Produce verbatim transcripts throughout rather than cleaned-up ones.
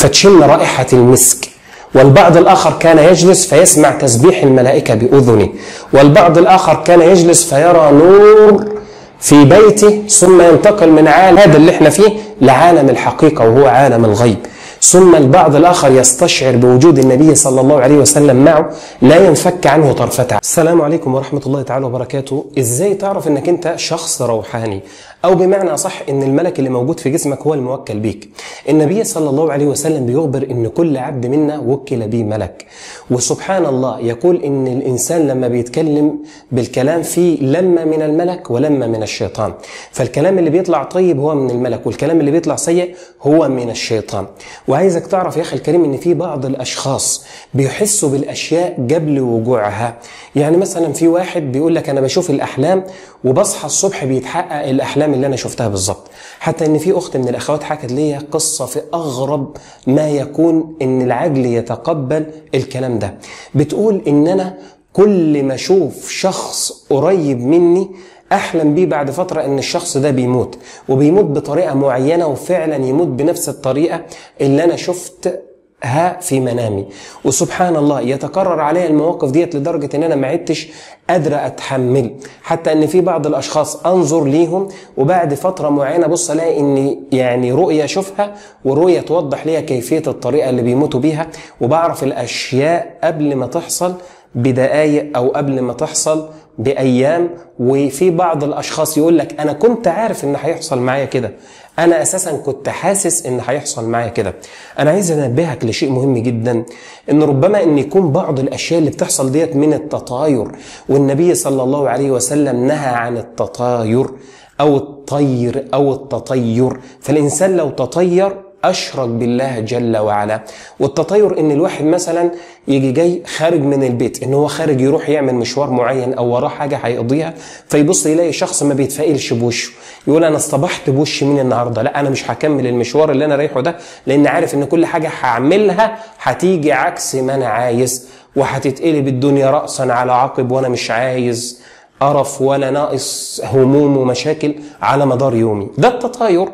فتشم رائحة المسك، والبعض الآخر كان يجلس فيسمع تسبيح الملائكة بأذنه، والبعض الآخر كان يجلس فيرى نور في بيته، ثم ينتقل من عالم هذا اللي احنا فيه لعالم الحقيقة وهو عالم الغيب. ثم البعض الآخر يستشعر بوجود النبي صلى الله عليه وسلم معه لا ينفك عنه طرفة عين. السلام عليكم ورحمة الله تعالى وبركاته. ازاي تعرف انك انت شخص روحاني، او بمعنى صح ان الملك اللي موجود في جسمك هو الموكل بيك؟ النبي صلى الله عليه وسلم بيخبر ان كل عبد منا وكل به ملك، وسبحان الله يقول ان الانسان لما بيتكلم بالكلام فيه لما من الملك ولما من الشيطان، فالكلام اللي بيطلع طيب هو من الملك، والكلام اللي بيطلع سيء هو من الشيطان. وعايزك تعرف يا اخي الكريم ان في بعض الاشخاص بيحسوا بالاشياء قبل وقوعها. يعني مثلا في واحد بيقول لك انا بشوف الاحلام وبصحى الصبح بيتحقق الاحلام اللي انا شفتها بالظبط. حتى ان في اخت من الاخوات حكت لي قصه في اغرب ما يكون ان العقل يتقبل الكلام ده. بتقول ان انا كل ما اشوف شخص قريب مني احلم بيه بعد فتره ان الشخص ده بيموت، وبيموت بطريقه معينه، وفعلا يموت بنفس الطريقه اللي انا شفت ها في منامي. وسبحان الله يتكرر عليها المواقف ديت لدرجة ان انا ما عدتش قادرة اتحمل. حتى ان في بعض الاشخاص انظر ليهم وبعد فترة معينة بص الاقي ان يعني رؤية اشوفها ورؤية توضح لي كيفية الطريقة اللي بيموتوا بيها، وبعرف الاشياء قبل ما تحصل بدقايق او قبل ما تحصل بايام. وفي بعض الاشخاص يقول لك انا كنت عارف ان هيحصل معايا كده، انا اساسا كنت حاسس ان هيحصل معايا كده. انا عايز انبهك لشيء مهم جدا، ان ربما ان يكون بعض الاشياء اللي بتحصل ديت من التطاير، والنبي صلى الله عليه وسلم نهى عن التطاير او الطير او التطير. فالانسان لو تطير أشرك بالله جل وعلا. والتطير إن الواحد مثلا يجي جاي خارج من البيت، إن هو خارج يروح يعمل مشوار معين أو وراه حاجة هيقضيها، فيبص يلاقي شخص ما بيتفائلش بوشه، يقول أنا اصطبحت بوش مين النهارده؟ لا أنا مش هكمل المشوار اللي أنا رايحه ده، لأن عارف إن كل حاجة هعملها هتيجي عكس ما أنا عايز، وهتتقلب الدنيا رأسا على عقب، وأنا مش عايز قرف ولا ناقص هموم ومشاكل على مدار يومي. ده التطاير.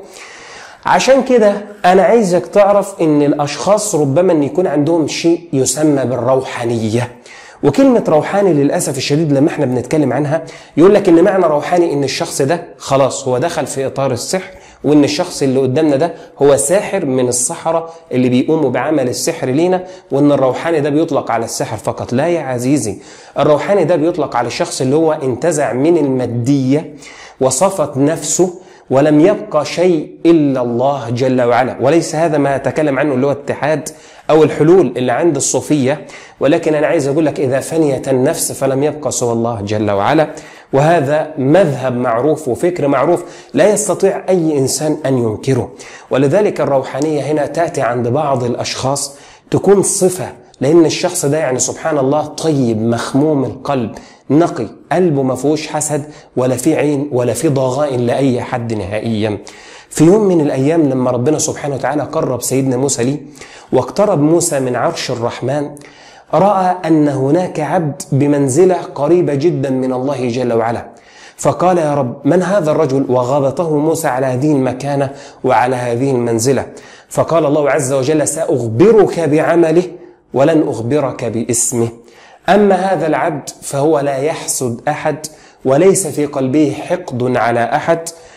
عشان كده أنا عايزك تعرف إن الأشخاص ربما أن يكون عندهم شيء يسمى بالروحانية. وكلمة روحاني للأسف الشديد لما احنا بنتكلم عنها يقول لك إن معنى روحاني إن الشخص ده خلاص هو دخل في إطار السحر، وإن الشخص اللي قدامنا ده هو ساحر من السحرة اللي بيقوموا بعمل السحر لينا، وإن الروحاني ده بيطلق على السحر فقط. لا يا عزيزي، الروحاني ده بيطلق على الشخص اللي هو انتزع من المادية وصفت نفسه ولم يبقى شيء إلا الله جل وعلا. وليس هذا ما أتكلم عنه اللي هو اتحاد أو الحلول اللي عند الصوفية، ولكن أنا عايز أقول لك إذا فنيت النفس فلم يبقى سوى الله جل وعلا. وهذا مذهب معروف وفكر معروف لا يستطيع أي إنسان أن ينكره. ولذلك الروحانية هنا تأتي عند بعض الأشخاص تكون صفة، لأن الشخص ده يعني سبحان الله طيب مخموم القلب نقي، قلبه ما فيهوش حسد ولا في عين ولا في ضغائن لأي حد نهائيا. في يوم من الأيام لما ربنا سبحانه وتعالى قرب سيدنا موسى ليه واقترب موسى من عرش الرحمن، رأى أن هناك عبد بمنزلة قريبة جدا من الله جل وعلا، فقال يا رب من هذا الرجل؟ وغابته موسى على هذه المكانة وعلى هذه المنزلة. فقال الله عز وجل سأخبرك بعمله ولن أخبرك باسمه. أما هذا العبد فهو لا يحسد أحد وليس في قلبه حقد على أحد،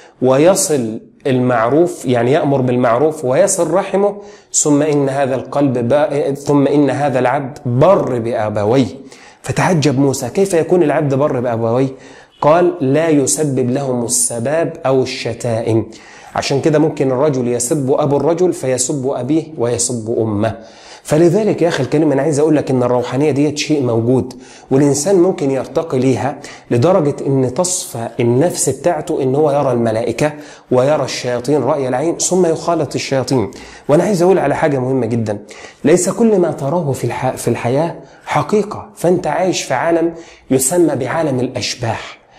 ويصل المعروف يعني يأمر بالمعروف ويصل رحمه، ثم إن هذا القلب ثم إن هذا العبد بر بأبويه. فتعجب موسى كيف يكون العبد بر بأبويه؟ قال لا يسبب لهم السباب أو الشتائم. عشان كده ممكن الرجل يسب أبو الرجل فيسب أبيه ويسب أمه. فلذلك يا أخي الكريم أنا عايز أقول لك إن الروحانية ديت شيء موجود، والإنسان ممكن يرتقي ليها لدرجة إن تصفى النفس بتاعته إن هو يرى الملائكة ويرى الشياطين رأي العين ثم يخالط الشياطين. وأنا عايز أقول على حاجة مهمة جدا، ليس كل ما تراه في الح... في الحياة حقيقة. فأنت عايش في عالم يسمى بعالم الأشباح،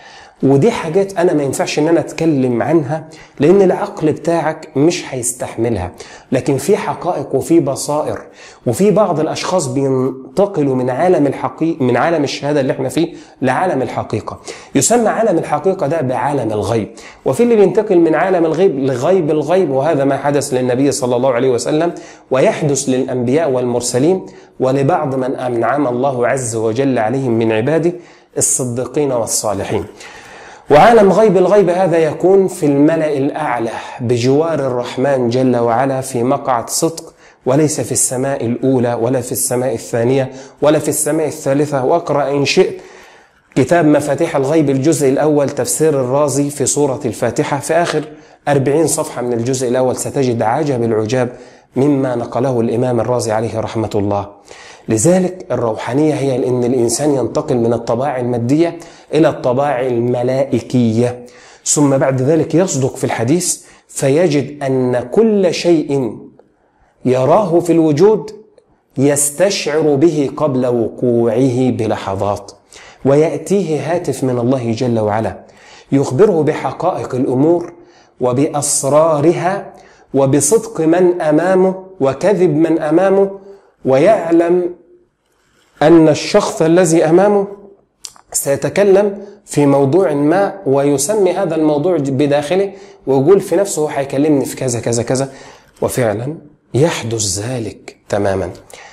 ودي حاجات انا ما ينفعش ان انا اتكلم عنها لان العقل بتاعك مش هيستحملها، لكن في حقائق وفي بصائر، وفي بعض الاشخاص بينتقلوا من عالم الحقيقة من عالم الشهاده اللي احنا فيه لعالم الحقيقه. يسمى عالم الحقيقه ده بعالم الغيب، وفي اللي بينتقل من عالم الغيب لغيب الغيب، وهذا ما حدث للنبي صلى الله عليه وسلم ويحدث للانبياء والمرسلين ولبعض من انعم الله عز وجل عليهم من عباده الصديقين والصالحين. وعالم غيب الغيب هذا يكون في الملأ الأعلى بجوار الرحمن جل وعلا في مقعد صدق، وليس في السماء الأولى ولا في السماء الثانية ولا في السماء الثالثة. واقرأ إن شئت كتاب مفاتيح الغيب الجزء الأول تفسير الرازي في سورة الفاتحة، في آخر أربعين صفحة من الجزء الأول ستجد عجب العجاب مما نقله الإمام الرازي عليه رحمة الله. لذلك الروحانية هي أن الإنسان ينتقل من الطباع المادية إلى الطباع الملائكية، ثم بعد ذلك يصدق في الحديث فيجد أن كل شيء يراه في الوجود يستشعر به قبل وقوعه بلحظات، ويأتيه هاتف من الله جل وعلا يخبره بحقائق الأمور وبأسرارها وبصدق من أمامه وكذب من أمامه، ويعلم أن الشخص الذي أمامه سيتكلم في موضوع ما ويسمي هذا الموضوع بداخله ويقول في نفسه هو هيكلمني في كذا كذا كذا، وفعلا يحدث ذلك تماما.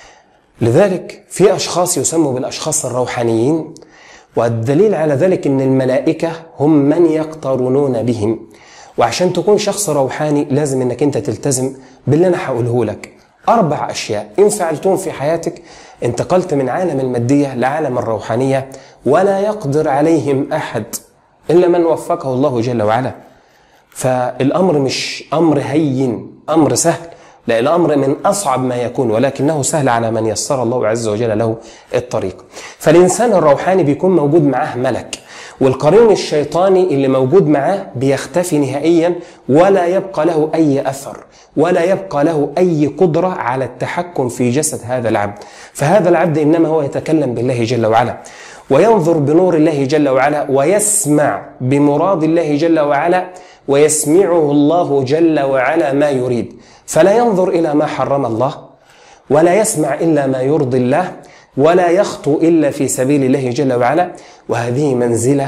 لذلك في أشخاص يسموا بالأشخاص الروحانيين، والدليل على ذلك أن الملائكة هم من يقترنون بهم. وعشان تكون شخص روحاني لازم أنك أنت تلتزم باللي أنا هقوله لك. أربع أشياء إن فعلتهم في حياتك انتقلت من عالم المادية لعالم الروحانية، ولا يقدر عليهم أحد إلا من وفقه الله جل وعلا. فالأمر مش أمر هين، أمر سهل، لا الأمر من أصعب ما يكون، ولكنه سهل على من يسر الله عز وجل له الطريق. فالإنسان الروحاني بيكون موجود معاه ملك، والقرين الشيطاني اللي موجود معاه بيختفي نهائيا ولا يبقى له أي أثر ولا يبقى له أي قدرة على التحكم في جسد هذا العبد. فهذا العبد إنما هو يتكلم بالله جل وعلا وينظر بنور الله جل وعلا ويسمع بمراد الله جل وعلا، ويسمعه الله جل وعلا ما يريد، فلا ينظر إلى ما حرم الله ولا يسمع إلا ما يرضي الله ولا يخطو إلا في سبيل الله جل وعلا. وهذه منزلة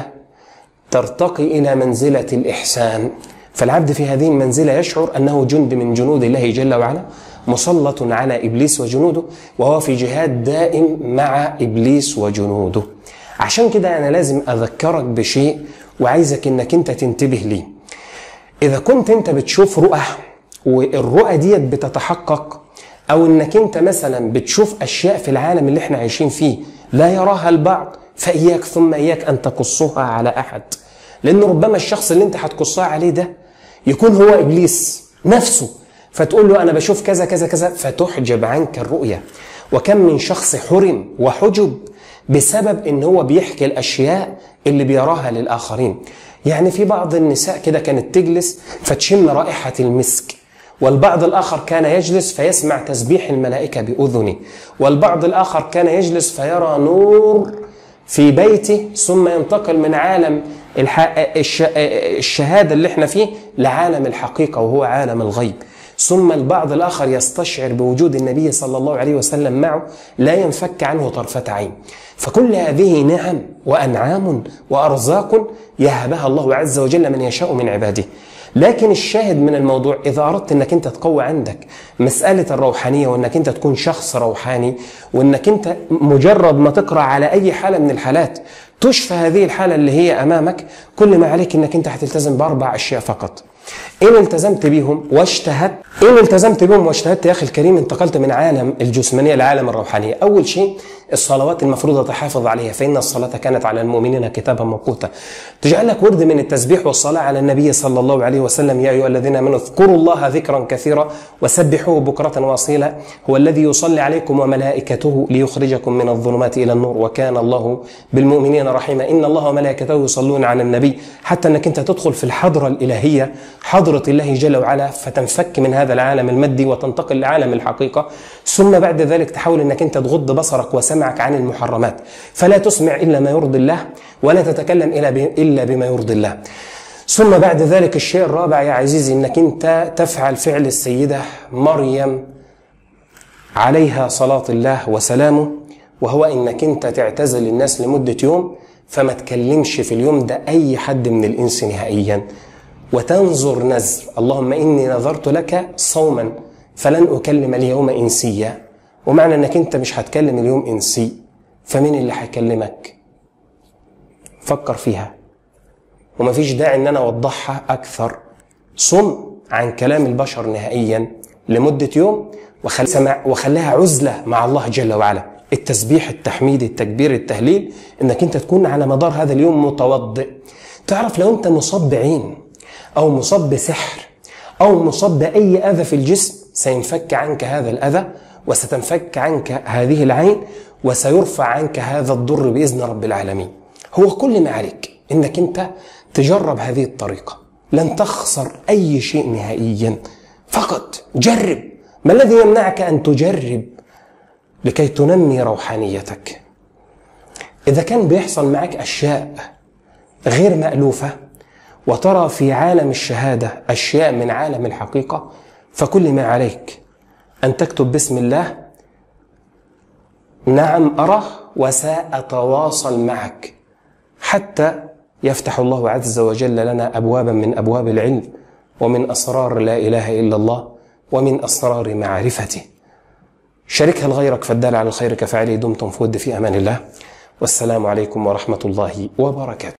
ترتقي إلى منزلة الإحسان. فالعبد في هذه المنزلة يشعر أنه جند من جنود الله جل وعلا مسلط على إبليس وجنوده، وهو في جهاد دائم مع إبليس وجنوده. عشان كده أنا لازم أذكرك بشيء وعايزك أنك أنت تنتبه ليه. إذا كنت أنت بتشوف رؤى والرؤى ديت بتتحقق، أو أنك أنت مثلا بتشوف أشياء في العالم اللي احنا عايشين فيه لا يراها البعض، فإياك ثم إياك أن تقصها على أحد، لأن ربما الشخص اللي أنت هتقصها عليه ده يكون هو إبليس نفسه، فتقول له أنا بشوف كذا كذا كذا فتحجب عنك الرؤية. وكم من شخص حرم وحجب بسبب إن هو بيحكي الأشياء اللي بيراها للآخرين. يعني في بعض النساء كده كانت تجلس فتشم رائحة المسك، والبعض الآخر كان يجلس فيسمع تسبيح الملائكة بأذنه، والبعض الآخر كان يجلس فيرى نور في بيته، ثم ينتقل من عالم الشهادة اللي احنا فيه لعالم الحقيقة وهو عالم الغيب. ثم البعض الآخر يستشعر بوجود النبي صلى الله عليه وسلم معه لا ينفك عنه طرفة عين. فكل هذه نعم وأنعام وأرزاق يهبها الله عز وجل من يشاء من عباده. لكن الشاهد من الموضوع إذا أردت أنك أنت تقوي عندك مسألة الروحانية وأنك أنت تكون شخص روحاني، وأنك أنت مجرد ما تقرأ على أي حالة من الحالات تشفى هذه الحالة اللي هي أمامك، كل ما عليك أنك أنت هتلتزم بأربع أشياء فقط. إن التزمت بهم واجتهدت إن التزمت بهم واجتهدت يا أخي الكريم انتقلت من عالم الجسمانية لعالم الروحانية. أول شيء الصلوات المفروضة تحافظ عليها، فإن الصلاة كانت على المؤمنين كتابا موقوتا. تجعل لك ورد من التسبيح والصلاة على النبي صلى الله عليه وسلم. يا أيها الذين آمنوا اذكروا الله ذكرا كثيرا وسبحوه بكرة وأصيلا، هو الذي يصلي عليكم وملائكته ليخرجكم من الظلمات إلى النور وكان الله بالمؤمنين رحيما. إن الله وملائكته يصلون على النبي، حتى أنك أنت تدخل في الحضرة الإلهية حضرة الله جل وعلا فتنفك من هذا العالم المادي وتنتقل لعالم الحقيقة، ثم بعد ذلك تحاول أنك أنت تغض بصرك وسمعك عن المحرمات، فلا تسمع إلا ما يرضي الله ولا تتكلم إلا بما يرضي الله. ثم بعد ذلك الشيء الرابع يا عزيزي أنك أنت تفعل فعل السيدة مريم عليها صلاة الله وسلامه، وهو أنك أنت تعتزل الناس لمدة يوم، فما تكلمش في اليوم ده أي حد من الإنس نهائيا، وتنظر نذر، اللهم إني نذرت لك صوما فلن أكلم اليوم إنسيا. ومعنى أنك أنت مش هتكلم اليوم إنسي، فمين اللي هيكلمك؟ فكر فيها، ومفيش داعي أن أنا أوضحها أكثر. صم عن كلام البشر نهائيا لمدة يوم، وخليها عزلة مع الله جل وعلا. التسبيح، التحميد، التكبير، التهليل، انك انت تكون على مدار هذا اليوم متوضئ. تعرف لو انت مصاب بعين او مصاب بسحر او مصاب باي اذى في الجسم، سينفك عنك هذا الاذى وستنفك عنك هذه العين وسيرفع عنك هذا الضر باذن رب العالمين. هو كل ما عليك انك انت تجرب هذه الطريقة، لن تخسر اي شيء نهائيا، فقط جرب. ما الذي يمنعك ان تجرب لكي تنمي روحانيتك؟ إذا كان بيحصل معك أشياء غير مألوفة وترى في عالم الشهادة أشياء من عالم الحقيقة، فكل ما عليك أن تكتب بسم الله، نعم أرى وسأتواصل معك، حتى يفتح الله عز وجل لنا أبوابا من أبواب العلم ومن أسرار لا إله إلا الله ومن أسرار معرفته. شاركها لغيرك فالدال على الخير كفاعله. دمتم في ود في أمان الله، والسلام عليكم ورحمة الله وبركاته.